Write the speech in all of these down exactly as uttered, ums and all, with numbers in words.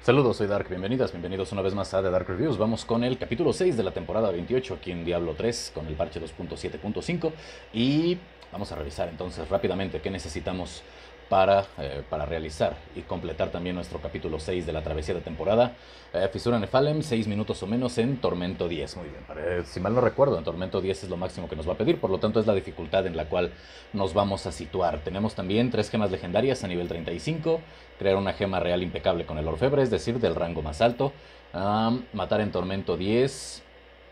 Saludos, soy Dark, bienvenidas, bienvenidos una vez más a The Dark Reviews. Vamos con el capítulo seis de la temporada veintiocho aquí en Diablo tres con el parche dos punto siete punto cinco y vamos a revisar entonces rápidamente qué necesitamos para, eh, para realizar y completar también nuestro capítulo seis de la travesía de temporada. Eh, Fisura Nefalem, seis minutos o menos en Tormento diez. Muy bien, para, si mal no recuerdo, en Tormento diez es lo máximo que nos va a pedir, por lo tanto es la dificultad en la cual nos vamos a situar. Tenemos también tres gemas legendarias a nivel treinta y cinco, crear una gema real impecable con el Orfebre, es decir, del rango más alto, um, matar en Tormento diez,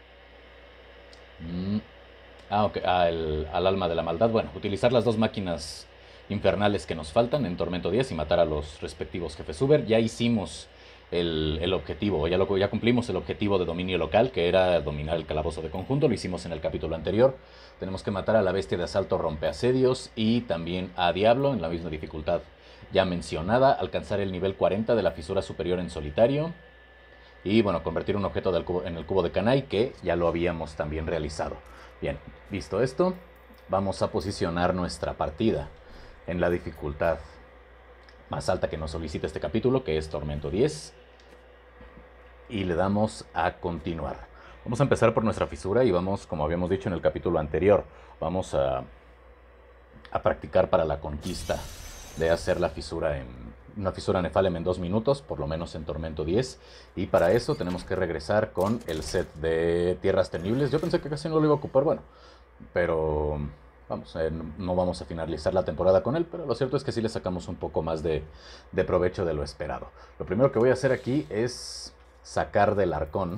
mm. ah, okay. ah, el, al alma de la maldad, bueno, utilizar las dos máquinas infernales que nos faltan en Tormento diez y matar a los respectivos jefes Uber. Ya hicimos el, el objetivo, ya, lo, ya cumplimos el objetivo de dominio local, que era dominar el calabozo de conjunto, lo hicimos en el capítulo anterior. Tenemos que matar a la bestia de asalto rompeasedios y también a Diablo en la misma dificultad ya mencionada, alcanzar el nivel cuarenta de la fisura superior en solitario y bueno, convertir un objeto del cubo, en el cubo de Kanai, que ya lo habíamos también realizado. Bien, visto esto, vamos a posicionar nuestra partida en la dificultad más alta que nos solicita este capítulo, que es Tormento diez, y le damos a continuar. Vamos a empezar por nuestra fisura y vamos, como habíamos dicho en el capítulo anterior, vamos a, a practicar para la conquista de hacer la fisura en una fisura Nefalem en dos minutos, por lo menos en Tormento diez, y para eso tenemos que regresar con el set de Tierras Temibles. Yo pensé que casi no lo iba a ocupar, bueno, pero vamos, eh, no vamos a finalizar la temporada con él, pero lo cierto es que sí le sacamos un poco más de, de provecho de lo esperado. Lo primero que voy a hacer aquí es sacar del arcón,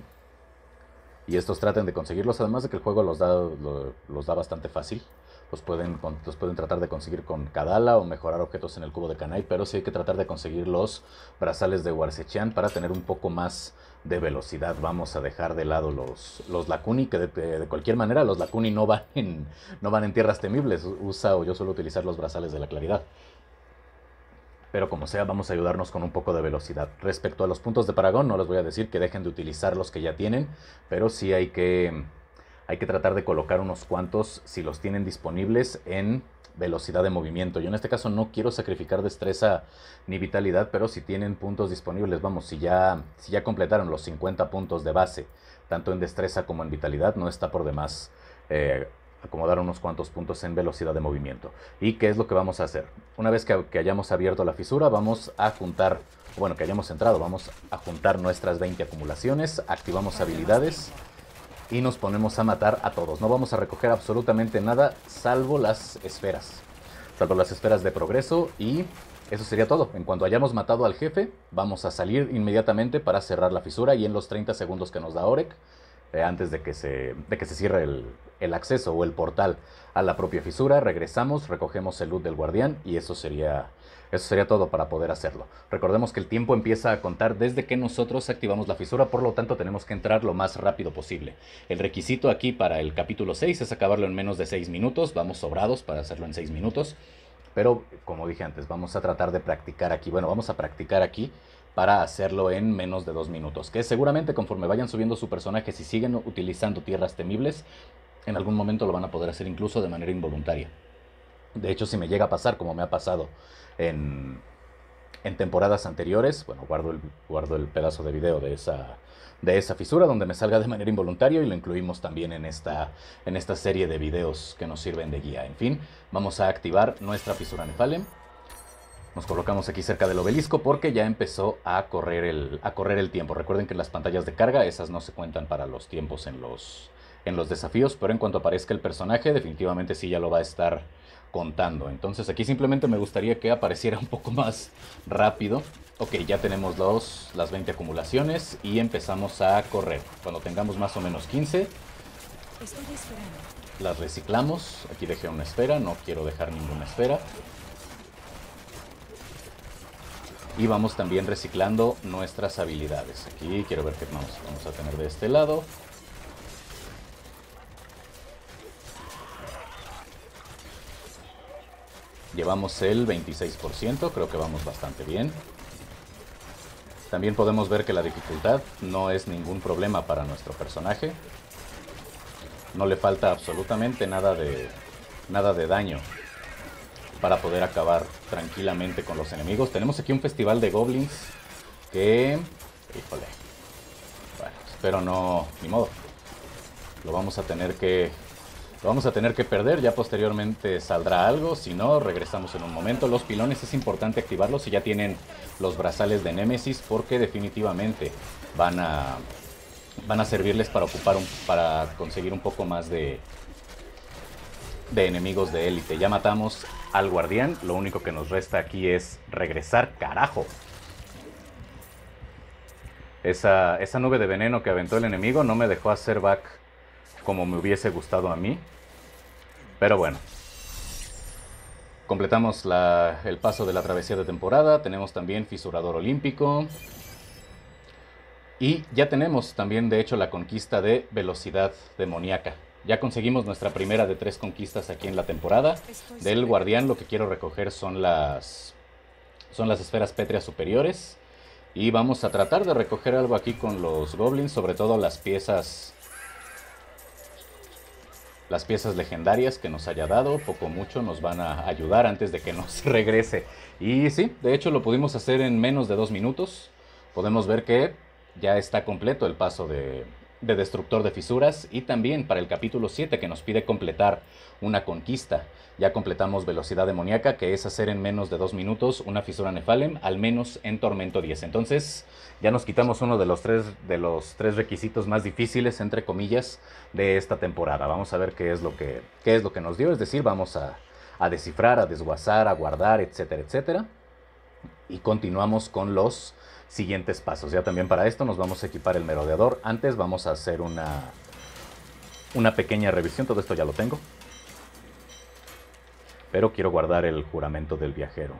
y estos traten de conseguirlos, además de que el juego los da, lo, los da bastante fácil. Los pueden, los pueden tratar de conseguir con Kadala o mejorar objetos en el cubo de Kanai, pero sí hay que tratar de conseguir los brazales de Warsechan para tener un poco más de velocidad. Vamos a dejar de lado los, los Lacuni, que de, de cualquier manera los Lacuni no van, en, no van en tierras temibles. Usa o yo suelo utilizar los brazales de la claridad. Pero como sea, vamos a ayudarnos con un poco de velocidad. Respecto a los puntos de Paragón, no les voy a decir que dejen de utilizar los que ya tienen, pero sí hay que... Hay que tratar de colocar unos cuantos, si los tienen disponibles, en velocidad de movimiento. Yo en este caso no quiero sacrificar destreza ni vitalidad, pero si tienen puntos disponibles, vamos, si ya, si ya completaron los cincuenta puntos de base, tanto en destreza como en vitalidad, no está por demás eh, acomodar unos cuantos puntos en velocidad de movimiento. ¿Y qué es lo que vamos a hacer? Una vez que, que hayamos abierto la fisura, vamos a juntar, bueno, que hayamos entrado, vamos a juntar nuestras veinte acumulaciones, activamos habilidades y nos ponemos a matar a todos. No vamos a recoger absolutamente nada, salvo las esferas. Salvo las esferas de progreso, y eso sería todo. En cuanto hayamos matado al jefe, vamos a salir inmediatamente para cerrar la fisura, y en los treinta segundos que nos da Orek, eh, antes de que se, de que se cierre el, el acceso o el portal a la propia fisura, regresamos, recogemos el loot del guardián, y eso sería... Eso sería todo para poder hacerlo. Recordemos que el tiempo empieza a contar desde que nosotros activamos la fisura, por lo tanto tenemos que entrar lo más rápido posible. El requisito aquí para el capítulo seis es acabarlo en menos de seis minutos. Vamos sobrados para hacerlo en seis minutos. Pero, como dije antes, vamos a tratar de practicar aquí. Bueno, vamos a practicar aquí para hacerlo en menos de dos minutos. Que seguramente conforme vayan subiendo su personaje, si siguen utilizando tierras temibles, en algún momento lo van a poder hacer incluso de manera involuntaria. De hecho, si me llega a pasar, como me ha pasado en, en temporadas anteriores, bueno, guardo el, guardo el pedazo de video de esa, de esa fisura donde me salga de manera involuntaria, y lo incluimos también en esta, en esta serie de videos que nos sirven de guía. En fin, vamos a activar nuestra fisura Nefalem. Nos colocamos aquí cerca del obelisco porque ya empezó a correr el, a correr el tiempo. Recuerden que las pantallas de carga, esas no se cuentan para los tiempos en los, en los desafíos, pero en cuanto aparezca el personaje, definitivamente sí ya lo va a estar contando. Entonces aquí simplemente me gustaría que apareciera un poco más rápido. Ok, ya tenemos los, las veinte acumulaciones y empezamos a correr. Cuando tengamos más o menos quince, las reciclamos. Aquí dejé una esfera, no quiero dejar ninguna esfera. Y vamos también reciclando nuestras habilidades. Aquí quiero ver qué vamos, vamos a tener de este lado. Llevamos el veintiséis por ciento, creo que vamos bastante bien. También podemos ver que la dificultad no es ningún problema para nuestro personaje. No le falta absolutamente nada de, nada de daño para poder acabar tranquilamente con los enemigos. Tenemos aquí un festival de goblins que... Híjole. Bueno, espero no... Ni modo. Lo vamos a tener que... Lo vamos a tener que perder, ya posteriormente saldrá algo, si no, regresamos en un momento. Los pilones es importante activarlos si ya tienen los brazales de Némesis, porque definitivamente van a, van a servirles para ocupar, un, para conseguir un poco más de, de enemigos de élite. Ya matamos al guardián, lo único que nos resta aquí es regresar, carajo. Esa, esa nube de veneno que aventó el enemigo no me dejó hacer back como me hubiese gustado a mí. Pero bueno, completamos la, el paso de la travesía de temporada. Tenemos también Fisurador Olímpico. Y ya tenemos también, de hecho, la conquista de Velocidad Demoníaca. Ya conseguimos nuestra primera de tres conquistas aquí en la temporada. Del guardián lo que quiero recoger son las, son las esferas pétreas superiores. Y vamos a tratar de recoger algo aquí con los goblins, sobre todo las piezas... Las piezas legendarias que nos haya dado, poco o mucho nos van a ayudar antes de que nos regrese. Y sí, de hecho lo pudimos hacer en menos de dos minutos. Podemos ver que ya está completo el paso de, de Destructor de Fisuras. Y también para el capítulo siete, que nos pide completar una conquista. Ya completamos Velocidad Demoníaca, que es hacer en menos de dos minutos una Fisura Nefalem, al menos en Tormento diez. Entonces ya nos quitamos uno de los tres, de los tres requisitos más difíciles, entre comillas, de esta temporada. Vamos a ver qué es lo que, qué es lo que nos dio. Es decir, vamos a, a descifrar, a desguazar, a guardar, etcétera, etcétera. Y continuamos con los siguientes pasos. Ya también para esto nos vamos a equipar el Merodeador. Antes vamos a hacer una, una pequeña revisión. Todo esto ya lo tengo. Pero quiero guardar el Juramento del Viajero,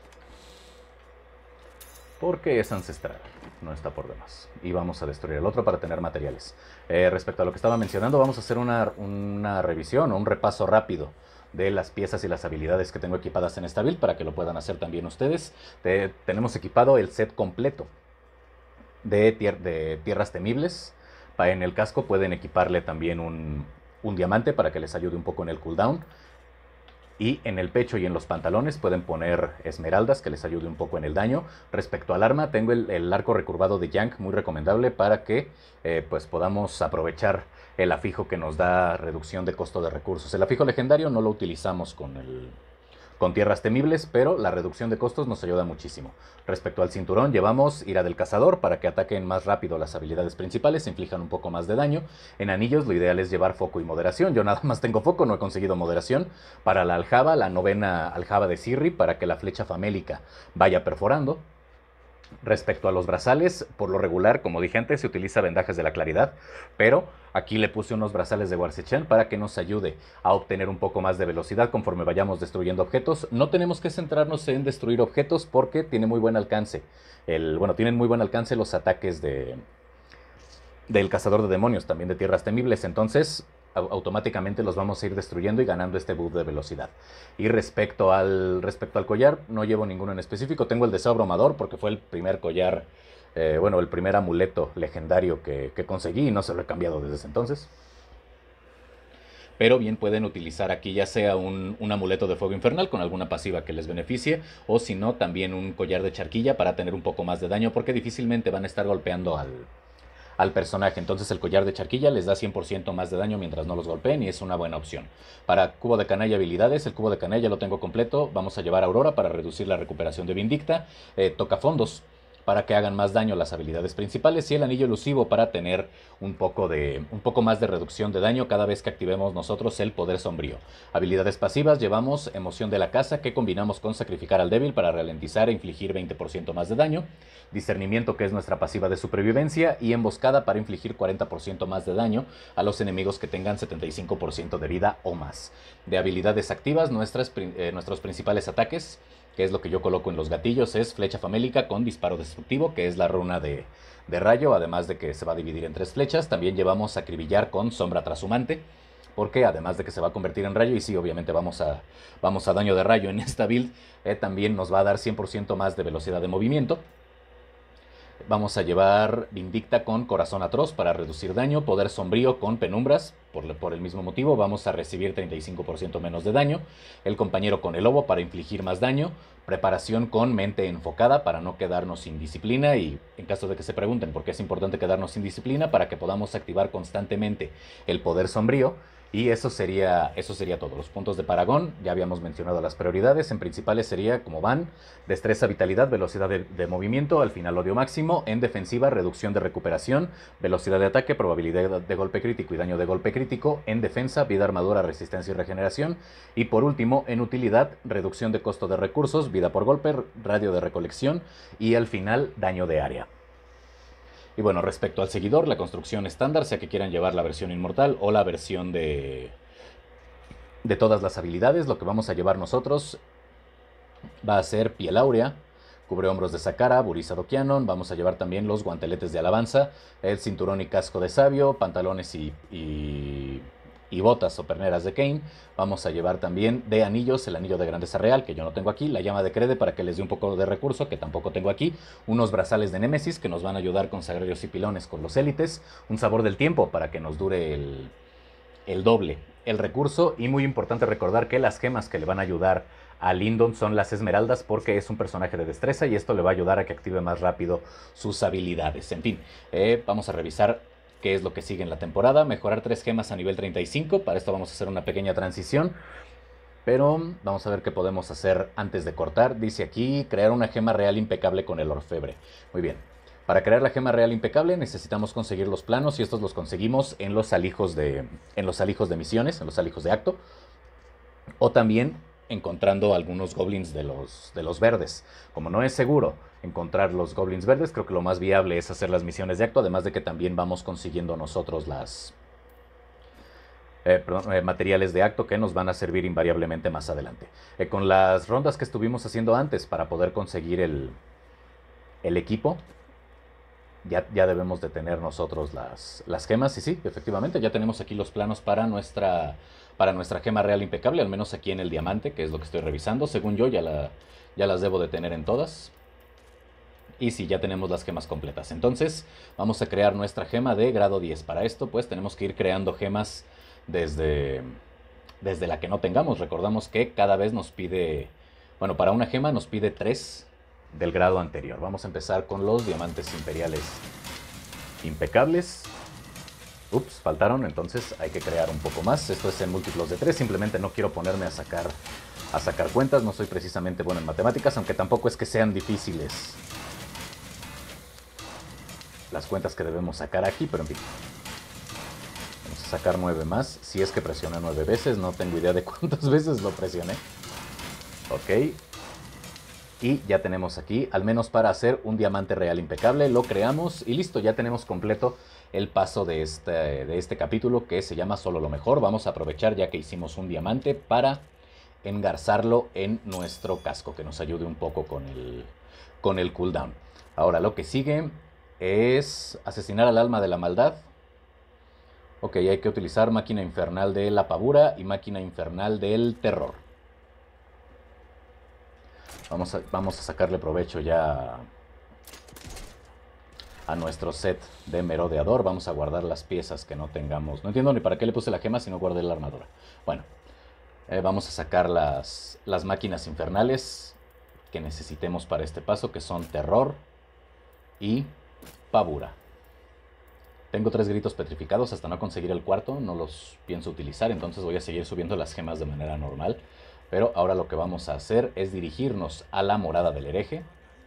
porque es ancestral, no está por demás. Y vamos a destruir el otro para tener materiales. Eh, respecto a lo que estaba mencionando, vamos a hacer una, una revisión o un repaso rápido de las piezas y las habilidades que tengo equipadas en esta build, para que lo puedan hacer también ustedes. Te, tenemos equipado el set completo de, tier, de tierras temibles. En el casco pueden equiparle también un, un diamante para que les ayude un poco en el cooldown. Y en el pecho y en los pantalones pueden poner esmeraldas, que les ayude un poco en el daño. Respecto al arma, tengo el, el arco recurvado de Yank, muy recomendable para que eh, pues podamos aprovechar el afijo que nos da reducción de costo de recursos. El afijo legendario no lo utilizamos con, el, con tierras temibles, pero la reducción de costos nos ayuda muchísimo. Respecto al cinturón, llevamos Ira del Cazador para que ataquen más rápido las habilidades principales, inflijan un poco más de daño. En anillos lo ideal es llevar foco y moderación. Yo nada más tengo foco, no he conseguido moderación. Para la aljaba, la novena aljaba de Sirri, para que la flecha famélica vaya perforando. Respecto a los brazales, por lo regular, como dije antes, se utiliza Vendajes de la Claridad, pero aquí le puse unos brazales de Warsechan para que nos ayude a obtener un poco más de velocidad conforme vayamos destruyendo objetos. No tenemos que centrarnos en destruir objetos porque tiene muy buen alcance. El, bueno, tienen muy buen alcance los ataques de, del Cazador de Demonios, también de Tierras Temibles, entonces automáticamente los vamos a ir destruyendo y ganando este buff de velocidad. Y respecto al, respecto al collar, no llevo ninguno en específico. Tengo el Deseo Abrumador porque fue el primer collar, eh, bueno, el primer amuleto legendario que, que conseguí y no se lo he cambiado desde ese entonces. Pero bien pueden utilizar aquí ya sea un, un amuleto de fuego infernal con alguna pasiva que les beneficie, o si no, también un collar de charquilla para tener un poco más de daño, porque difícilmente van a estar golpeando al... al personaje. Entonces el collar de charquilla les da cien por ciento más de daño mientras no los golpeen y es una buena opción. Para cubo de canalla habilidades, el cubo de canalla lo tengo completo. Vamos a llevar a Aurora para reducir la recuperación de Vindicta. Eh, toca fondos para que hagan más daño las habilidades principales, y el anillo elusivo para tener un poco, de, un poco más de reducción de daño cada vez que activemos nosotros el poder sombrío. Habilidades pasivas, llevamos emoción de la casa, que combinamos con sacrificar al débil para ralentizar e infligir veinte por ciento más de daño, discernimiento, que es nuestra pasiva de supervivencia, y emboscada para infligir cuarenta por ciento más de daño a los enemigos que tengan setenta y cinco por ciento de vida o más. De habilidades activas, nuestras, eh, nuestros principales ataques, que es lo que yo coloco en los gatillos, es flecha famélica con disparo destructivo, que es la runa de, de rayo, además de que se va a dividir en tres flechas. También llevamos acribillar con sombra trashumante, porque además de que se va a convertir en rayo, y sí, obviamente vamos a, vamos a daño de rayo en esta build, eh, también nos va a dar cien por ciento más de velocidad de movimiento. Vamos a llevar Vindicta con Corazón Atroz para reducir daño, Poder Sombrío con Penumbras, por, por el mismo motivo vamos a recibir treinta y cinco por ciento menos de daño, el Compañero con el Lobo para infligir más daño, Preparación con Mente Enfocada para no quedarnos sin disciplina y en caso de que se pregunten por qué es importante quedarnos sin disciplina, para que podamos activar constantemente el Poder Sombrío. Y eso sería, eso sería todo. Los puntos de Paragón, ya habíamos mencionado las prioridades. En principales sería como van: destreza, vitalidad, velocidad de, de movimiento, al final odio máximo. En defensiva, reducción de recuperación, velocidad de ataque, probabilidad de golpe crítico y daño de golpe crítico. En defensa, vida, armadura, resistencia y regeneración. Y por último, en utilidad, reducción de costo de recursos, vida por golpe, radio de recolección y al final daño de área. Y bueno, respecto al seguidor, la construcción estándar, sea que quieran llevar la versión inmortal o la versión de, de todas las habilidades, lo que vamos a llevar nosotros va a ser Piel Áurea, Cubre Hombros de Sakara, Buriza Doquianon, vamos a llevar también los guanteletes de alabanza, el cinturón y casco de sabio, pantalones y... y y botas o perneras de Kane. Vamos a llevar también de anillos el anillo de grandeza real, que yo no tengo aquí, la llama de Crede para que les dé un poco de recurso, que tampoco tengo aquí, unos brazales de Némesis que nos van a ayudar con sagrarios y pilones con los élites, un sabor del tiempo para que nos dure el, el doble el recurso, y muy importante recordar que las gemas que le van a ayudar a Lindon son las esmeraldas, porque es un personaje de destreza y esto le va a ayudar a que active más rápido sus habilidades. En fin, eh, vamos a revisar qué es lo que sigue en la temporada. Mejorar tres gemas a nivel treinta y cinco. Para esto vamos a hacer una pequeña transición. Pero vamos a ver qué podemos hacer antes de cortar. Dice aquí, crear una gema real impecable con el orfebre. Muy bien. Para crear la gema real impecable necesitamos conseguir los planos y estos los conseguimos en los alijos de, en los alijos de misiones, en los alijos de acto. O también encontrando algunos goblins de los, de los verdes. Como no es seguro encontrar los goblins verdes, creo que lo más viable es hacer las misiones de acto, además de que también vamos consiguiendo nosotros las eh, perdón, eh, materiales de acto que nos van a servir invariablemente más adelante. Eh, con las rondas que estuvimos haciendo antes para poder conseguir el, el equipo, ya, ya debemos de tener nosotros las, las gemas. Y sí, efectivamente, ya tenemos aquí los planos para nuestra... para nuestra gema real impecable, al menos aquí en el diamante, que es lo que estoy revisando. Según yo, ya, la, ya las debo de tener en todas. Y sí, ya tenemos las gemas completas. Entonces, vamos a crear nuestra gema de grado diez. Para esto, pues, tenemos que ir creando gemas desde, desde la que no tengamos. Recordamos que cada vez nos pide... Bueno, para una gema nos pide tres del grado anterior. Vamos a empezar con los diamantes imperiales impecables. Ups, faltaron, entonces hay que crear un poco más. Esto es en múltiplos de tres, simplemente no quiero ponerme a sacar, a sacar cuentas. No soy precisamente bueno en matemáticas, aunque tampoco es que sean difíciles las cuentas que debemos sacar aquí, pero en fin. Vamos a sacar nueve más, si es que presioné nueve veces, no tengo idea de cuántas veces lo presioné. Ok. Y ya tenemos aquí, al menos para hacer un diamante real impecable, lo creamos y listo, ya tenemos completo el paso de este, de este capítulo que se llama Solo lo Mejor. Vamos a aprovechar ya que hicimos un diamante para engarzarlo en nuestro casco, que nos ayude un poco con el, con el cooldown. Ahora lo que sigue es asesinar al alma de la maldad. Ok, hay que utilizar máquina infernal de la pavura y máquina infernal del terror. Vamos a, vamos a sacarle provecho ya a nuestro set de merodeador. Vamos a guardar las piezas que no tengamos. No entiendo ni para qué le puse la gema si no guardé la armadura. Bueno, eh, vamos a sacar las, las máquinas infernales que necesitemos para este paso, que son terror y pavura. Tengo tres gritos petrificados hasta no conseguir el cuarto. No los pienso utilizar, entonces voy a seguir subiendo las gemas de manera normal. Pero ahora lo que vamos a hacer es dirigirnos a la morada del hereje.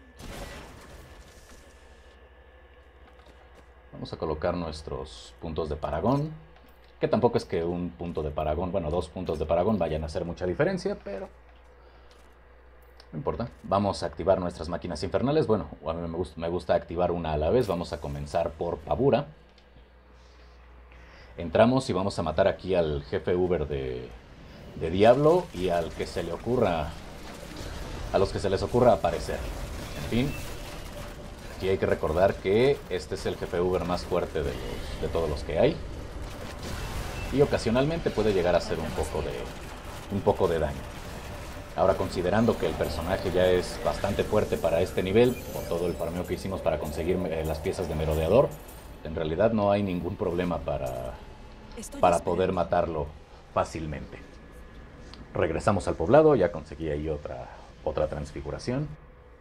Vamos a colocar nuestros puntos de Paragón, que tampoco es que un punto de Paragón, bueno, dos puntos de Paragón vayan a hacer mucha diferencia, pero no importa. Vamos a activar nuestras máquinas infernales. Bueno, a mí me gusta, me gusta activar una a la vez. Vamos a comenzar por pavura. Entramos y vamos a matar aquí al jefe Uber de... de Diablo y al que se le ocurra, a los que se les ocurra aparecer. En fin, aquí hay que recordar que este es el jefe Uber más fuerte de, los, de todos los que hay, y ocasionalmente puede llegar a hacer un poco de un poco de daño. Ahora, considerando que el personaje ya es bastante fuerte para este nivel, por todo el farmeo que hicimos para conseguir eh, las piezas de merodeador, en realidad no hay ningún problema para, para poder matarlo fácilmente. Regresamos al poblado, ya conseguí ahí otra, otra transfiguración.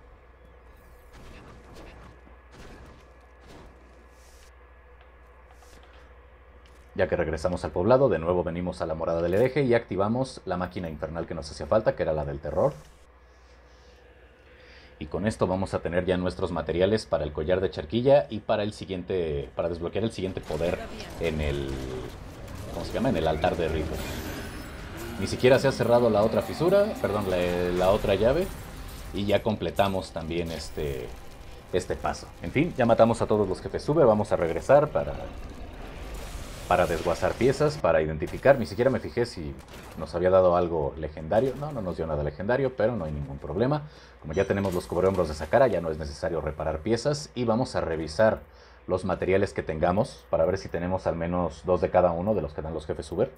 Ya que regresamos al poblado, de nuevo venimos a la morada del hereje y activamos la máquina infernal que nos hacía falta, que era la del terror. Y con esto vamos a tener ya nuestros materiales para el collar de charquilla y para el siguiente, para desbloquear el siguiente poder en el, ¿cómo se llama? En el altar de ritos. Ni siquiera se ha cerrado la otra fisura, perdón, la, la otra llave, y ya completamos también este, este paso. En fin, ya matamos a todos los jefes sube, vamos a regresar para... para desguazar piezas, para identificar. Ni siquiera me fijé si nos había dado algo legendario. No, no nos dio nada legendario, pero no hay ningún problema. Como ya tenemos los cubrehombros de Sakara, ya no es necesario reparar piezas. Y vamos a revisar los materiales que tengamos para ver si tenemos al menos dos de cada uno de los que dan los jefes Uber.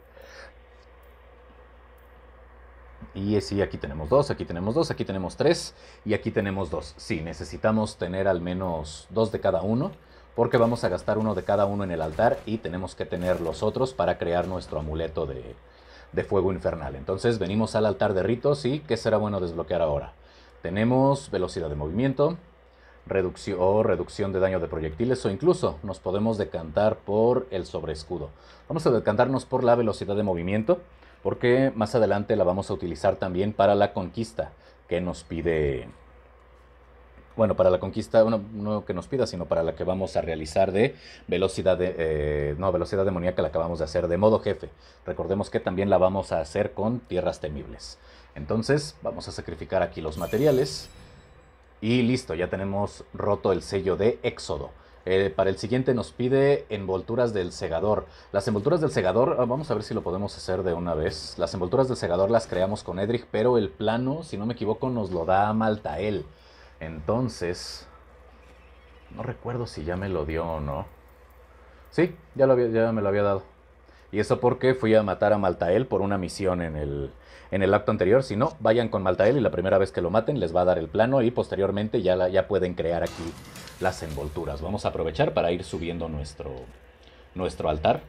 Y sí, aquí tenemos dos, aquí tenemos dos, aquí tenemos tres y aquí tenemos dos. Sí, necesitamos tener al menos dos de cada uno, porque vamos a gastar uno de cada uno en el altar y tenemos que tener los otros para crear nuestro amuleto de, de fuego infernal. Entonces venimos al altar de ritos y ¿qué será bueno desbloquear ahora? Tenemos velocidad de movimiento, reducción, o reducción de daño de proyectiles, o incluso nos podemos decantar por el sobreescudo. Vamos a decantarnos por la velocidad de movimiento, porque más adelante la vamos a utilizar también para la conquista que nos pide... Bueno, para la conquista, bueno, no que nos pida, sino para la que vamos a realizar de velocidad de, eh, no, velocidad demoníaca la acabamos de hacer de modo jefe. Recordemos que también la vamos a hacer con tierras temibles. Entonces, vamos a sacrificar aquí los materiales. Y listo, ya tenemos roto el sello de Éxodo. Eh, para el siguiente nos pide envolturas del segador. Las envolturas del segador, vamos a ver si lo podemos hacer de una vez. Las envolturas del segador las creamos con Edric, pero el plano, si no me equivoco, nos lo da Maltael. Entonces, no recuerdo si ya me lo dio o no. Sí, ya, lo había, ya me lo había dado. Y eso porque fui a matar a Maltael por una misión en el, en el acto anterior. Si no, vayan con Maltael y la primera vez que lo maten les va a dar el plano y posteriormente ya, la, ya pueden crear aquí las envolturas. Vamos a aprovechar para ir subiendo nuestro, nuestro altar.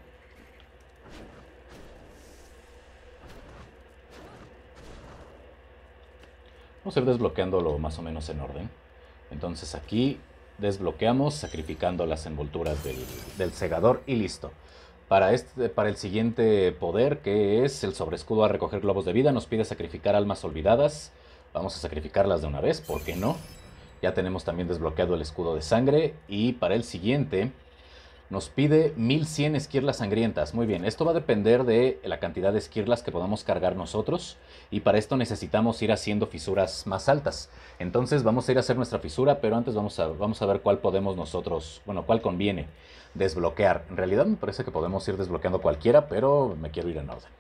Vamos a ir desbloqueándolo más o menos en orden. Entonces aquí desbloqueamos sacrificando las envolturas del, del segador y listo. Para, este, para el siguiente poder, que es el sobreescudo a recoger globos de vida, nos pide sacrificar almas olvidadas. Vamos a sacrificarlas de una vez, ¿por qué no? Ya tenemos también desbloqueado el escudo de sangre. Y para el siguiente nos pide mil cien esquirlas sangrientas. Muy bien, esto va a depender de la cantidad de esquirlas que podamos cargar nosotros. Y para esto necesitamos ir haciendo fisuras más altas. Entonces vamos a ir a hacer nuestra fisura, pero antes vamos a, vamos a ver cuál podemos nosotros, bueno, cuál conviene desbloquear. En realidad me parece que podemos ir desbloqueando cualquiera, pero me quiero ir en orden.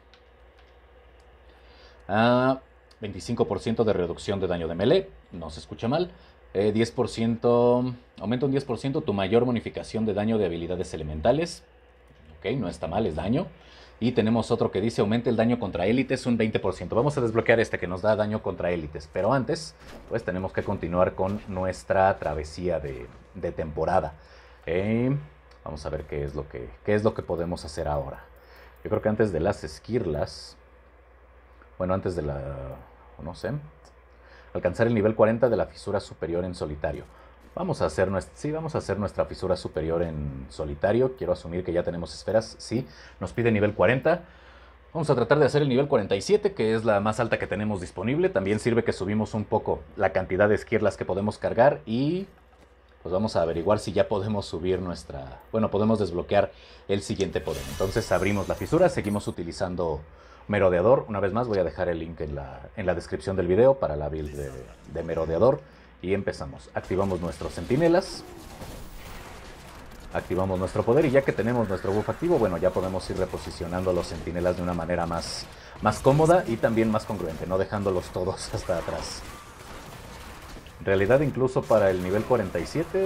Ah, veinticinco por ciento de reducción de daño de melee, no se escucha mal. Eh, diez por ciento, aumenta un diez por ciento tu mayor bonificación de daño de habilidades elementales. Ok, no está mal, es daño. Y tenemos otro que dice aumenta el daño contra élites un veinte por ciento. Vamos a desbloquear este que nos da daño contra élites. Pero antes, pues tenemos que continuar con nuestra travesía de, de temporada. Eh, vamos a ver qué es, lo que, qué es lo que podemos hacer ahora. Yo creo que antes de las esquirlas, bueno, antes de la, no sé, alcanzar el nivel cuarenta de la fisura superior en solitario. Vamos a hacer nuestra, sí, vamos a hacer nuestra fisura superior en solitario. Quiero asumir que ya tenemos esferas. Sí, nos pide nivel cuarenta. Vamos a tratar de hacer el nivel cuarenta y siete, que es la más alta que tenemos disponible. También sirve que subimos un poco la cantidad de esquirlas que podemos cargar. Y pues vamos a averiguar si ya podemos subir nuestra... Bueno, podemos desbloquear el siguiente poder. Entonces abrimos la fisura, seguimos utilizando Merodeador. Una vez más voy a dejar el link en la, en la descripción del video para la build de, de Merodeador. Y empezamos. Activamos nuestros centinelas. Activamos nuestro poder y ya que tenemos nuestro buff activo, bueno, ya podemos ir reposicionando los centinelas de una manera más, más cómoda y también más congruente, no dejándolos todos hasta atrás. En realidad, incluso para el nivel cuarenta y siete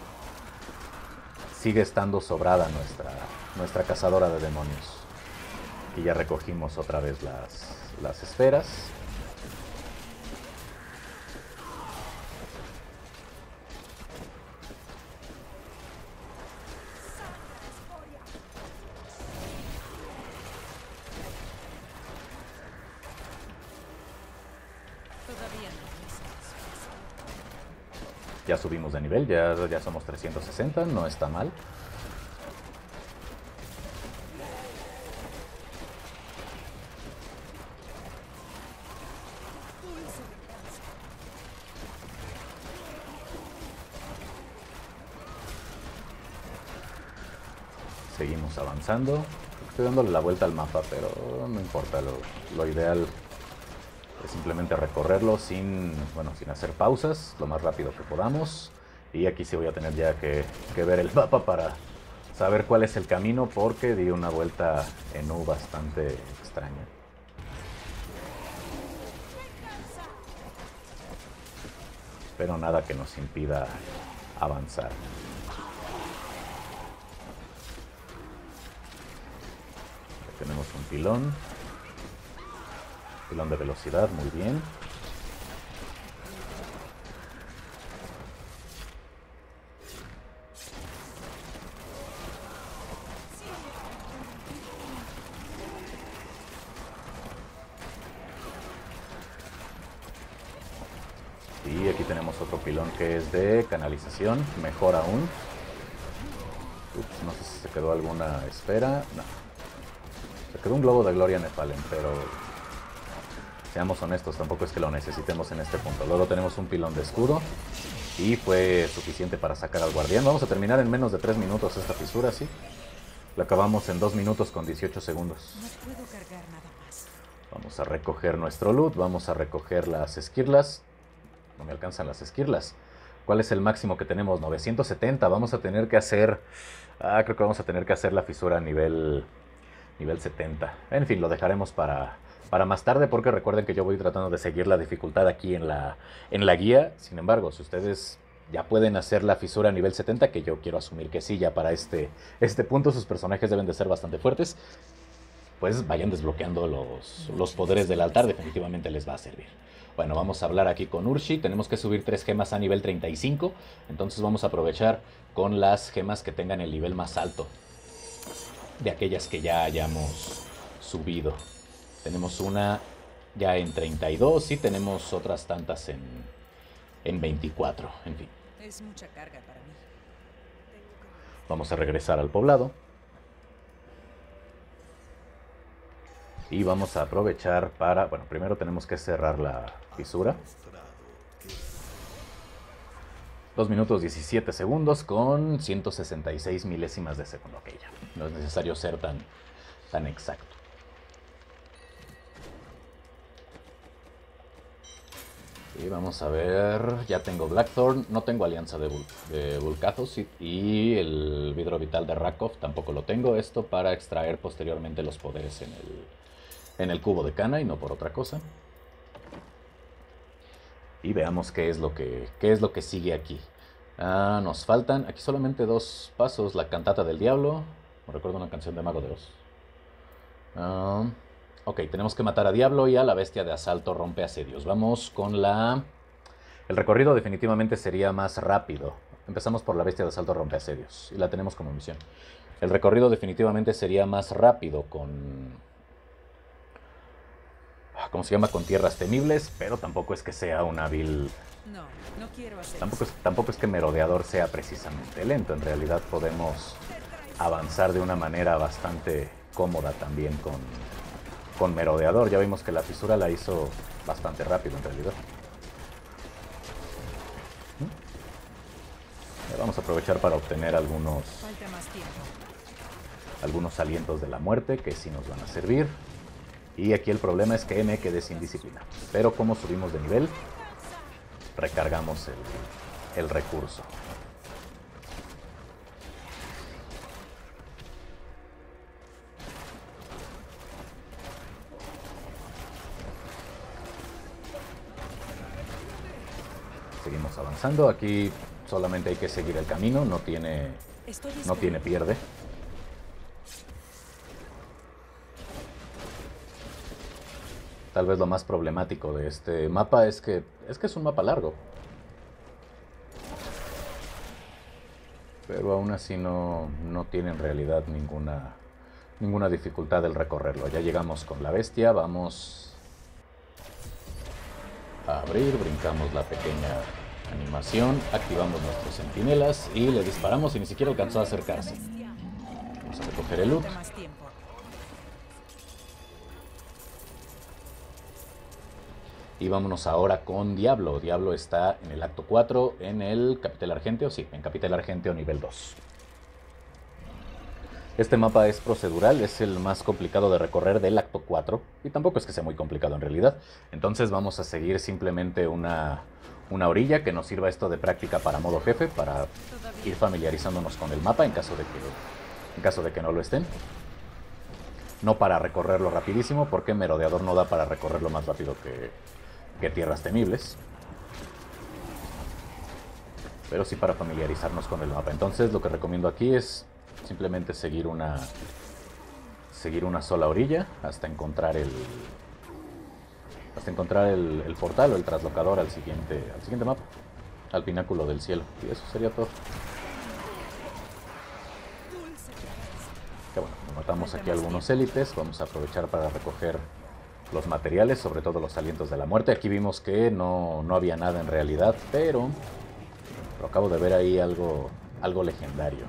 sigue estando sobrada nuestra, nuestra cazadora de demonios. Y ya recogimos otra vez las, las esferas. Ya subimos de nivel, ya, ya somos trescientos sesenta, no está mal. Seguimos avanzando. Estoy dándole la vuelta al mapa, pero no importa. Lo, lo ideal es simplemente recorrerlo sin, bueno, sin hacer pausas, lo más rápido que podamos. Y aquí sí voy a tener ya que, que ver el mapa para saber cuál es el camino, porque di una vuelta en U bastante extraña. Pero nada que nos impida avanzar. Tenemos un pilón. Pilón de velocidad, muy bien. Y aquí tenemos otro pilón que es de canalización, mejor aún. Ups, no sé si se quedó alguna esfera. No. Se quedó un globo de gloria Nefalen, pero seamos honestos, tampoco es que lo necesitemos en este punto. Luego tenemos un pilón de escudo y fue suficiente para sacar al guardián. Vamos a terminar en menos de tres minutos esta fisura, ¿sí? Lo acabamos en dos minutos con dieciocho segundos. No puedo cargar nada más. Vamos a recoger nuestro loot, vamos a recoger las esquirlas. No me alcanzan las esquirlas. ¿Cuál es el máximo que tenemos? novecientos setenta. Vamos a tener que hacer... Ah, creo que vamos a tener que hacer la fisura a nivel... Nivel setenta. En fin, lo dejaremos para, para más tarde, porque recuerden que yo voy tratando de seguir la dificultad aquí en la, en la guía. Sin embargo, si ustedes ya pueden hacer la fisura a nivel setenta, que yo quiero asumir que sí, ya para este, este punto sus personajes deben de ser bastante fuertes, pues vayan desbloqueando los, los poderes del altar, definitivamente les va a servir. Bueno, vamos a hablar aquí con Urshi. Tenemos que subir tres gemas a nivel treinta y cinco, entonces vamos a aprovechar con las gemas que tengan el nivel más alto de aquellas que ya hayamos subido. Tenemos una ya en treinta y dos y tenemos otras tantas en, en veinticuatro. En fin. Es mucha carga para mí. Vamos a regresar al poblado. Y vamos a aprovechar para... Bueno, primero tenemos que cerrar la fisura. dos minutos diecisiete segundos con ciento sesenta y seis milésimas de segundo. Ok, ya. No es necesario ser tan, tan exacto. Y vamos a ver... Ya tengo Blackthorn. No tengo Alianza de, Vul de Vulcathos. Y, y el vidro vital de Rakov tampoco lo tengo. Esto para extraer posteriormente los poderes en el, en el cubo de Cana y no por otra cosa. Y veamos qué es lo que, qué es lo que sigue aquí. Ah, nos faltan aquí solamente dos pasos. La cantata del diablo. Me recuerdo una canción de Mago de Oz. Ah, ok, tenemos que matar a Diablo y a la bestia de asalto rompe asedios. Vamos con la... El recorrido definitivamente sería más rápido. Empezamos por la bestia de asalto rompe asedios. Y la tenemos como misión. El recorrido definitivamente sería más rápido con... ¿Cómo se llama? Con tierras temibles, pero tampoco es que sea un hábil... No, no quiero hacer Tampoco es, eso. tampoco es que Merodeador sea precisamente lento. En realidad podemos avanzar de una manera bastante cómoda también con, con Merodeador. Ya vimos que la fisura la hizo bastante rápido en realidad. ¿Mm? Vamos a aprovechar para obtener algunos, Falta más tiempo. algunos alientos de la muerte que sí nos van a servir. Y aquí el problema es que me quedé sin disciplina. Pero como subimos de nivel, recargamos el, el recurso. Seguimos avanzando. Aquí solamente hay que seguir el camino. No tiene, Estoy no esperando. tiene pierde. Tal vez lo más problemático de este mapa es que es que es un mapa largo. Pero aún así no, no tiene en realidad ninguna, ninguna dificultad el recorrerlo. Ya llegamos con la bestia, vamos a abrir, brincamos la pequeña Animación, activamos nuestros centinelas y le disparamos y ni siquiera alcanzó a acercarse. Vamos a recoger el loot. Y vámonos ahora con Diablo. Diablo está en el acto cuatro, en el Capitel Argenteo, sí, en Capitel Argenteo nivel dos. Este mapa es procedural, es el más complicado de recorrer del acto cuatro, y tampoco es que sea muy complicado en realidad. Entonces vamos a seguir simplemente una, una orilla que nos sirva esto de práctica para modo jefe, para ir familiarizándonos con el mapa en caso de que, en caso de que no lo estén. No para recorrerlo rapidísimo, porque Merodeador no da para recorrerlo más rápido que, que Tierras Temibles. Pero sí para familiarizarnos con el mapa. Entonces lo que recomiendo aquí es simplemente seguir una seguir una sola orilla hasta encontrar el hasta encontrar el, el portal o el traslocador al siguiente al siguiente mapa, al pináculo del cielo, y eso sería todo. Que bueno, matamos aquí algunos élites, vamos a aprovechar para recoger los materiales, sobre todo los alientos de la muerte. Aquí vimos que no, no había nada en realidad, pero, pero acabo de ver ahí algo algo legendario.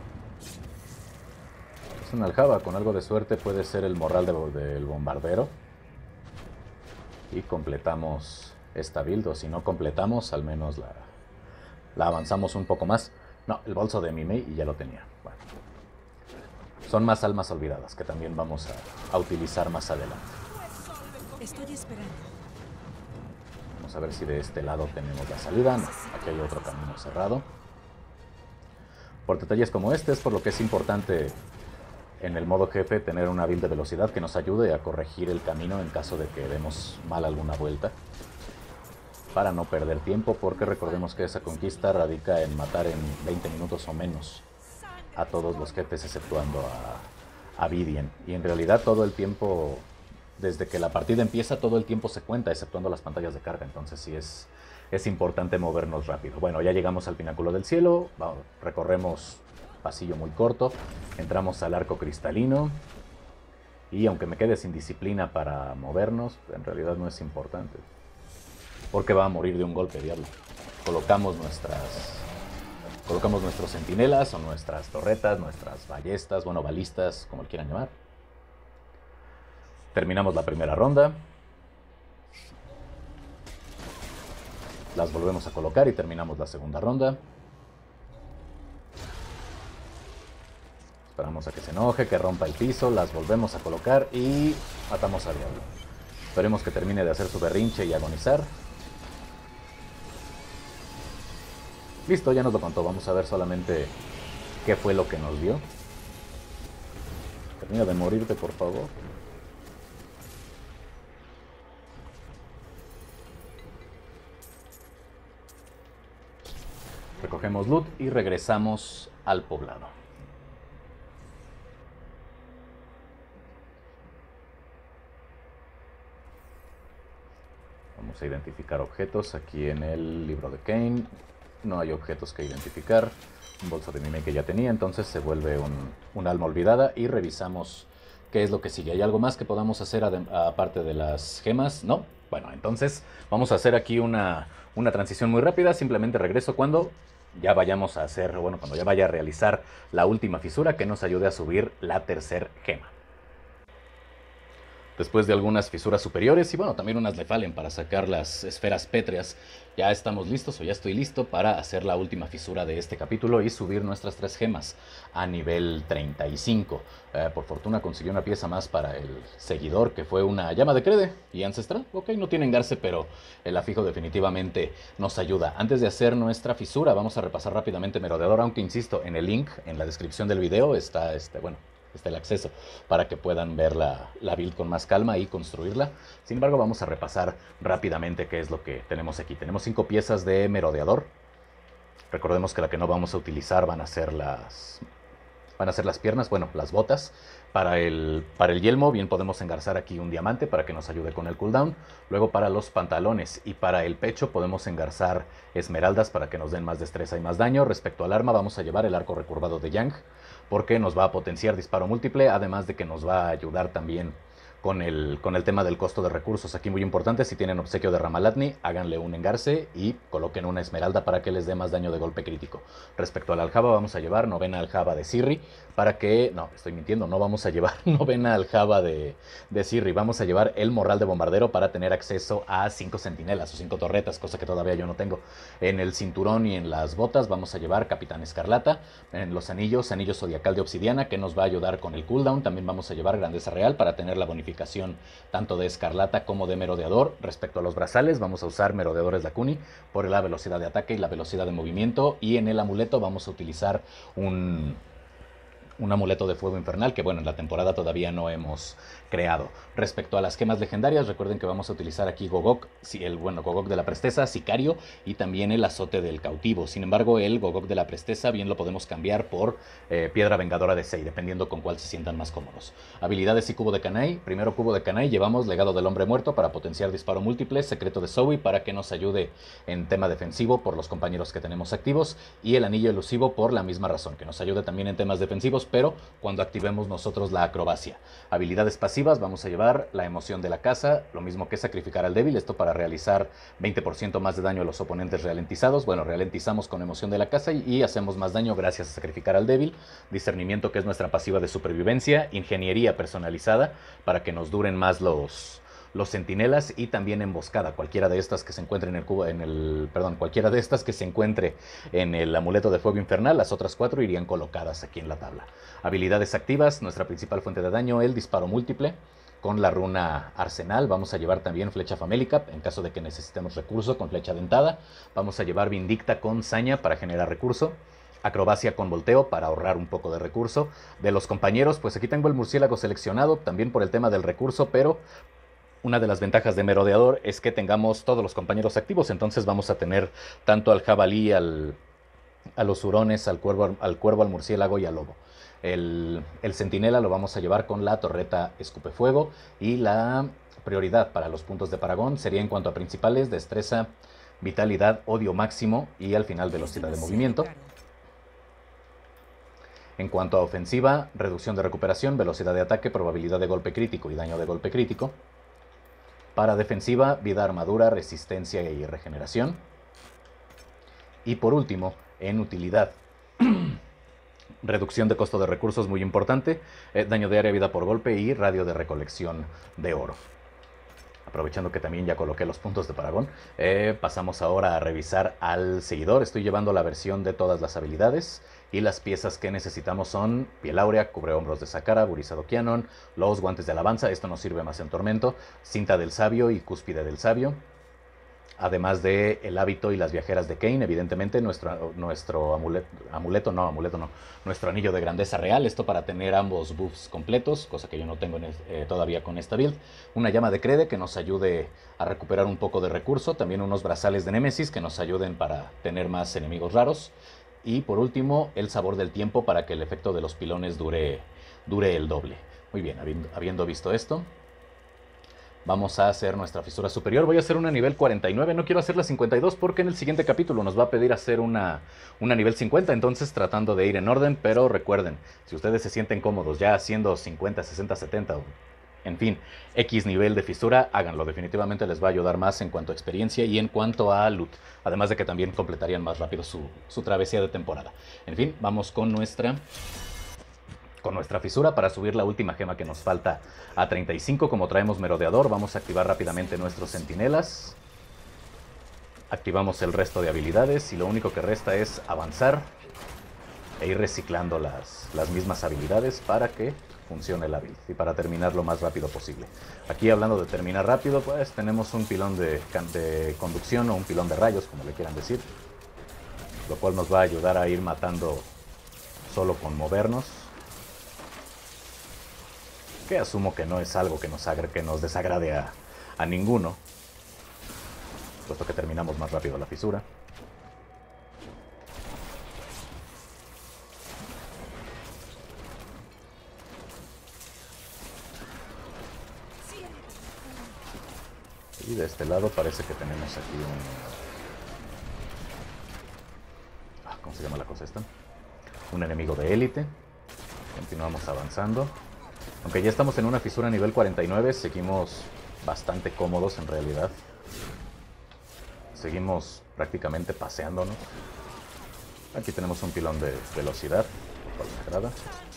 Es una aljaba, con algo de suerte puede ser el morral de, del bombardero. Y completamos esta build, o si no completamos, al menos la, la avanzamos un poco más. No, el bolso de Mimei y ya lo tenía. Bueno, son más almas olvidadas que también vamos a, a utilizar más adelante. Estoy esperando. Vamos a ver si de este lado tenemos la salida. No, aquí hay otro camino cerrado. Por detalles como este es por lo que es importante en el modo jefe tener una build de velocidad que nos ayude a corregir el camino en caso de que demos mal alguna vuelta, para no perder tiempo, porque recordemos que esa conquista radica en matar en veinte minutos o menos a todos los jefes, exceptuando a, a Vidien. Y en realidad todo el tiempo, desde que la partida empieza, todo el tiempo se cuenta, exceptuando las pantallas de carga. Entonces sí es, es importante movernos rápido. Bueno, ya llegamos al pináculo del cielo, vamos, recorremos pasillo muy corto, entramos al arco cristalino, y aunque me quede sin disciplina para movernos, en realidad no es importante, porque va a morir de un golpe, Diablo. Colocamos nuestras colocamos nuestros centinelas o nuestras torretas, nuestras ballestas, bueno, balistas, como le quieran llamar. Terminamos la primera ronda, las volvemos a colocar y terminamos la segunda ronda. Esperamos a que se enoje, que rompa el piso, las volvemos a colocar y matamos a Diablo. Esperemos que termine de hacer su berrinche y agonizar. Listo, ya nos lo contó. Vamos a ver solamente qué fue lo que nos dio. Termina de morirte, por favor. Recogemos loot y regresamos al poblado. Vamos a identificar objetos aquí en el libro de Cain. No hay objetos que identificar. Un bolso de Mimei que ya tenía, entonces se vuelve un, un alma olvidada. Y revisamos qué es lo que sigue. ¿Hay algo más que podamos hacer aparte de las gemas? ¿No? Bueno, entonces vamos a hacer aquí una, una transición muy rápida. Simplemente regreso cuando ya vayamos a hacer, bueno, cuando ya vaya a realizar la última fisura que nos ayude a subir la tercer gema. Después de algunas fisuras superiores, y bueno, también unas le falen para sacar las esferas pétreas, ya estamos listos, o ya estoy listo para hacer la última fisura de este capítulo y subir nuestras tres gemas a nivel treinta y cinco. Eh, por fortuna consiguió una pieza más para el seguidor, que fue una llama de crede y ancestral. Ok, no tiene engarce, pero el afijo definitivamente nos ayuda. Antes de hacer nuestra fisura, vamos a repasar rápidamente Merodeador, aunque insisto, en el link, en la descripción del video, está este, bueno... está el acceso para que puedan ver la, la build con más calma y construirla. Sin embargo, vamos a repasar rápidamente qué es lo que tenemos aquí. Tenemos cinco piezas de Merodeador. Recordemos que la que no vamos a utilizar van a ser las, van a ser las piernas, bueno, las botas. Para el, para el yelmo bien podemos engarzar aquí un diamante para que nos ayude con el cooldown. Luego para los pantalones y para el pecho podemos engarzar esmeraldas para que nos den más destreza y más daño. Respecto al arma vamos a llevar el arco recurvado de Yang, porque nos va a potenciar disparo múltiple, además de que nos va a ayudar también con el, con el tema del costo de recursos. Aquí muy importante, si tienen obsequio de Ramalatni, háganle un engarce y coloquen una esmeralda para que les dé más daño de golpe crítico. Respecto al aljaba, vamos a llevar novena aljaba de Sirri para que... No, estoy mintiendo, no vamos a llevar novena aljaba de, de Sirri. Vamos a llevar el morral de bombardero para tener acceso a cinco centinelas o cinco torretas, cosa que todavía yo no tengo. En el cinturón y en las botas vamos a llevar Capitán Escarlata. En los anillos, anillo zodiacal de obsidiana, que nos va a ayudar con el cooldown. También vamos a llevar grandeza real para tener la bonificación tanto de Escarlata como de Merodeador. Respecto a los brazales, vamos a usar Merodeadores Dakuni por la velocidad de ataque y la velocidad de movimiento, y en el amuleto vamos a utilizar un, un amuleto de fuego infernal que, bueno, en la temporada todavía no hemos creado. Respecto a las gemas legendarias, recuerden que vamos a utilizar aquí Gogok, el bueno, Gogok de la Presteza, Sicario y también el Azote del Cautivo. Sin embargo, el Gogok de la Presteza bien lo podemos cambiar por eh, Piedra Vengadora de Sei, dependiendo con cuál se sientan más cómodos. Habilidades y Cubo de Kanai. Primero Cubo de Kanai, llevamos Legado del Hombre Muerto para potenciar disparo múltiple, Secreto de Zoe para que nos ayude en tema defensivo por los compañeros que tenemos activos, y el Anillo Elusivo por la misma razón, que nos ayude también en temas defensivos, pero cuando activemos nosotros la acrobacia. Habilidades pasivas, vamos a llevar la Emoción de la Casa, lo mismo que Sacrificar al Débil, esto para realizar veinte por ciento más de daño a los oponentes ralentizados. Bueno, ralentizamos con Emoción de la Casa y, y hacemos más daño gracias a Sacrificar al Débil. Discernimiento, que es nuestra pasiva de supervivencia. Ingeniería personalizada para que nos duren más los... los centinelas, y también emboscada, cualquiera de estas que se encuentre en el cubo, en el, perdón, cualquiera de estas que se encuentre en el amuleto de fuego infernal. Las otras cuatro irían colocadas aquí en la tabla. Habilidades activas, nuestra principal fuente de daño, el disparo múltiple con la runa Arsenal. Vamos a llevar también flecha famélica en caso de que necesitemos recurso con flecha dentada. Vamos a llevar Vindicta con saña para generar recurso. Acrobacia con volteo para ahorrar un poco de recurso. De los compañeros, pues aquí tengo el murciélago seleccionado también por el tema del recurso, pero una de las ventajas de Merodeador es que tengamos todos los compañeros activos, entonces vamos a tener tanto al jabalí, al, a los hurones, al cuervo, al cuervo, al murciélago y al lobo. El, el centinela lo vamos a llevar con la torreta escupefuego, y la prioridad para los puntos de Paragón sería en cuanto a principales, destreza, vitalidad, odio máximo y al final velocidad de movimiento. En cuanto a ofensiva, reducción de recuperación, velocidad de ataque, probabilidad de golpe crítico y daño de golpe crítico. Para defensiva, vida, armadura, resistencia y regeneración. Y por último, en utilidad, reducción de costo de recursos, muy importante, eh, daño de área, vida por golpe y radio de recolección de oro. Aprovechando que también ya coloqué los puntos de Paragón, eh, pasamos ahora a revisar al seguidor. Estoy llevando la versión de todas las habilidades, y las piezas que necesitamos son piel áurea, cubrehombros de Sakara, burizado Kianon, los guantes de alabanza, esto nos sirve más en tormento, cinta del sabio y cúspide del sabio, además de el hábito y las viajeras de Kane, evidentemente nuestro, nuestro amuleto, amuleto no, amuleto no, nuestro anillo de grandeza real, esto para tener ambos buffs completos, cosa que yo no tengo en el, eh, todavía con esta build, una llama de Crede que nos ayude a recuperar un poco de recurso, también unos brazales de Némesis que nos ayuden para tener más enemigos raros, y por último el sabor del tiempo para que el efecto de los pilones dure, dure el doble. Muy bien, habiendo, habiendo visto esto, vamos a hacer nuestra fisura superior. Voy a hacer una nivel cuarenta y nueve, no quiero hacer la cincuenta y dos porque en el siguiente capítulo nos va a pedir hacer una, una nivel cincuenta, entonces tratando de ir en orden, pero recuerden, si ustedes se sienten cómodos ya haciendo cincuenta, sesenta, setenta, en fin, X nivel de fisura, háganlo, definitivamente les va a ayudar más en cuanto a experiencia y en cuanto a loot, además de que también completarían más rápido su, su travesía de temporada. En fin, vamos con nuestra... con nuestra fisura para subir la última gema que nos falta a treinta y cinco. Como traemos Merodeador, vamos a activar rápidamente nuestros centinelas. Activamos el resto de habilidades y lo único que resta es avanzar e ir reciclando las, las mismas habilidades para que funcione la build y para terminar lo más rápido posible. Aquí, hablando de terminar rápido, pues tenemos un pilón de, de conducción o un pilón de rayos, como le quieran decir, lo cual nos va a ayudar a ir matando solo con movernos, que asumo que no es algo que nos, que nos desagrade a, a ninguno, puesto que terminamos más rápido la fisura. Y de este lado parece que tenemos aquí un... Ah, ¿cómo se llama la cosa esta? Un enemigo de élite. Continuamos avanzando. Aunque ya estamos en una fisura nivel cuarenta y nueve, seguimos bastante cómodos en realidad. Seguimos prácticamente paseándonos. Aquí tenemos un pilón de velocidad, lo cual me agrada.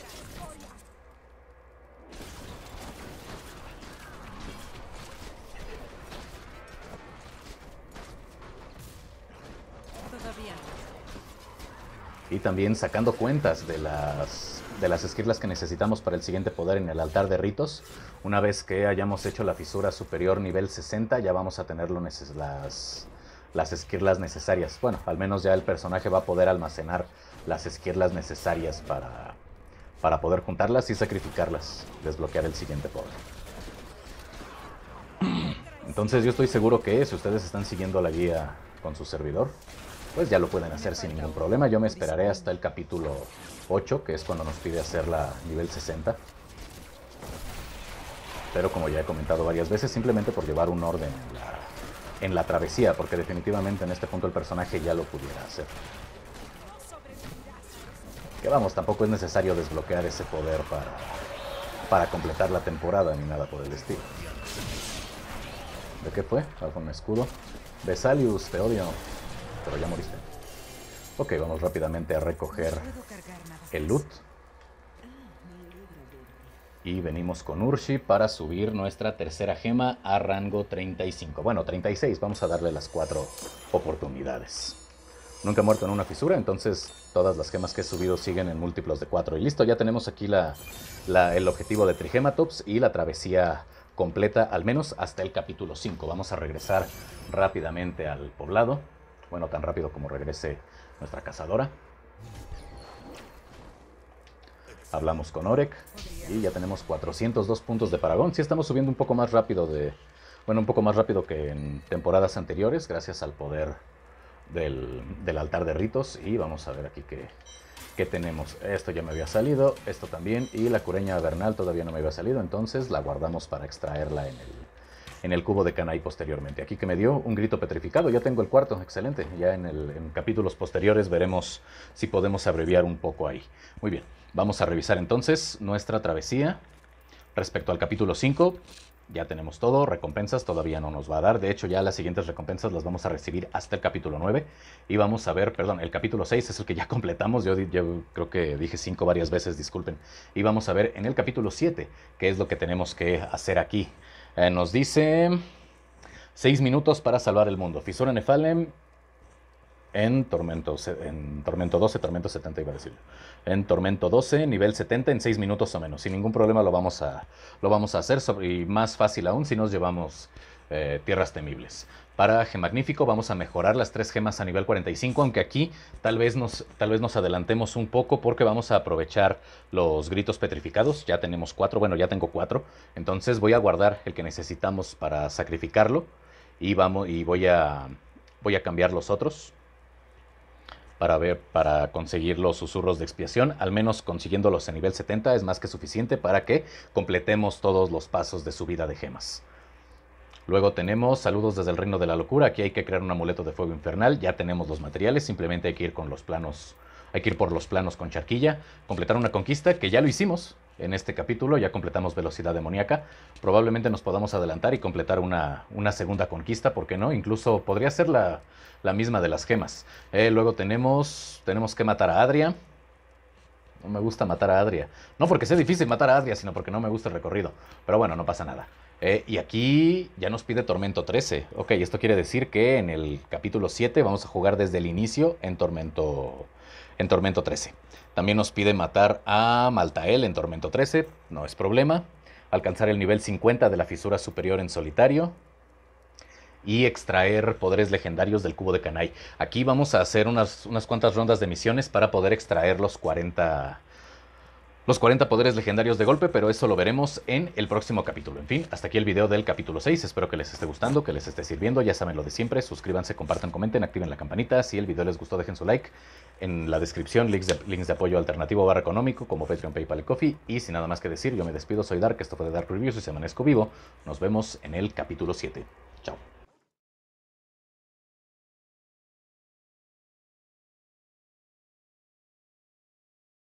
Todavía. Y también sacando cuentas de las, de las esquirlas que necesitamos para el siguiente poder en el altar de ritos. Una vez que hayamos hecho la fisura superior nivel sesenta, ya vamos a tener lo neces las, las esquirlas necesarias. Bueno, al menos ya el personaje va a poder almacenar las esquirlas necesarias para, para poder juntarlas y sacrificarlas, desbloquear el siguiente poder. Entonces yo estoy seguro que si ustedes están siguiendo la guía con su servidor, pues ya lo pueden hacer sin ningún problema. Yo me esperaré hasta el capítulo ocho, que es cuando nos pide hacerla nivel sesenta. Pero como ya he comentado varias veces, simplemente por llevar un orden en la, en la travesía, porque definitivamente en este punto el personaje ya lo pudiera hacer. Que vamos, tampoco es necesario desbloquear ese poder para, para completar la temporada ni nada por el estilo. ¿De qué fue? Algo un escudo. Vesalius, te odio. Pero ya moriste. Ok, vamos rápidamente a recoger el loot. Y venimos con Urshi para subir nuestra tercera gema a rango treinta y cinco. Bueno, treinta y seis. Vamos a darle las cuatro oportunidades. Nunca he muerto en una fisura, entonces todas las gemas que he subido siguen en múltiplos de cuatro. Y listo, ya tenemos aquí la, la, el objetivo de Trigematops y la travesía completa, al menos hasta el capítulo cinco. Vamos a regresar rápidamente al poblado. Bueno, tan rápido como regrese nuestra cazadora. Hablamos con Orek y ya tenemos cuatrocientos dos puntos de Paragón. Sí estamos subiendo un poco más rápido de... Bueno, un poco más rápido que en temporadas anteriores, gracias al poder del, del altar de ritos. Y vamos a ver aquí qué, qué tenemos. Esto ya me había salido, esto también. Y la cureña vernal todavía no me había salido, entonces la guardamos para extraerla en el... en el cubo de Kanai posteriormente. Aquí que me dio un grito petrificado, ya tengo el cuarto, excelente. Ya en, el, en capítulos posteriores veremos si podemos abreviar un poco ahí. Muy bien, vamos a revisar entonces nuestra travesía. Respecto al capítulo cinco, ya tenemos todo, recompensas todavía no nos va a dar. De hecho, ya las siguientes recompensas las vamos a recibir hasta el capítulo nueve. Y vamos a ver, perdón, el capítulo seis es el que ya completamos. Yo, yo creo que dije cinco varias veces, disculpen. Y vamos a ver en el capítulo siete qué es lo que tenemos que hacer aquí. Eh, nos dice seis minutos para salvar el mundo. Fisura Nefalem en Tormento, en Tormento doce, Tormento setenta iba a decir. En Tormento doce, nivel setenta en seis minutos o menos. Sin ningún problema lo vamos a, lo vamos a hacer. Sobre, y más fácil aún si nos llevamos eh, tierras temibles. Para Gemagnífico vamos a mejorar las tres gemas a nivel cuarenta y cinco, aunque aquí tal vez, nos, tal vez nos adelantemos un poco porque vamos a aprovechar los gritos petrificados. Ya tenemos cuatro, bueno, ya tengo cuatro. Entonces voy a guardar el que necesitamos para sacrificarlo y, vamos, y voy, a, voy a cambiar los otros para, ver, para conseguir los susurros de expiación. Al menos consiguiéndolos a nivel setenta es más que suficiente para que completemos todos los pasos de subida de gemas. Luego tenemos saludos desde el reino de la locura. Aquí hay que crear un amuleto de fuego infernal. Ya tenemos los materiales, simplemente hay que ir con los planos, hay que ir por los planos con charquilla. Completar una conquista, que ya lo hicimos en este capítulo. Ya completamos velocidad demoníaca. Probablemente nos podamos adelantar y completar una, una segunda conquista, ¿por qué no? Incluso podría ser la, la misma de las gemas. Eh, luego tenemos, tenemos que matar a Adria. No me gusta matar a Adria. No porque sea difícil matar a Adria, sino porque no me gusta el recorrido. Pero bueno, no pasa nada. Eh, y aquí ya nos pide Tormento trece. Ok, esto quiere decir que en el capítulo siete vamos a jugar desde el inicio en Tormento, en Tormento trece. También nos pide matar a Maltael en Tormento trece. No es problema. Alcanzar el nivel cincuenta de la fisura superior en solitario. Y extraer poderes legendarios del cubo de Kanai. Aquí vamos a hacer unas, unas cuantas rondas de misiones para poder extraer los cuarenta... Los cuarenta poderes legendarios de golpe, pero eso lo veremos en el próximo capítulo. En fin, hasta aquí el video del capítulo seis. Espero que les esté gustando, que les esté sirviendo. Ya saben lo de siempre. Suscríbanse, compartan, comenten, activen la campanita. Si el video les gustó, dejen su like. En la descripción, links de, links de apoyo alternativo barra económico, como Patreon, PayPal y Coffee. Y sin nada más que decir, yo me despido. Soy Dark, esto fue de Dark Reviews y se amanezco vivo. Nos vemos en el capítulo siete. Chao.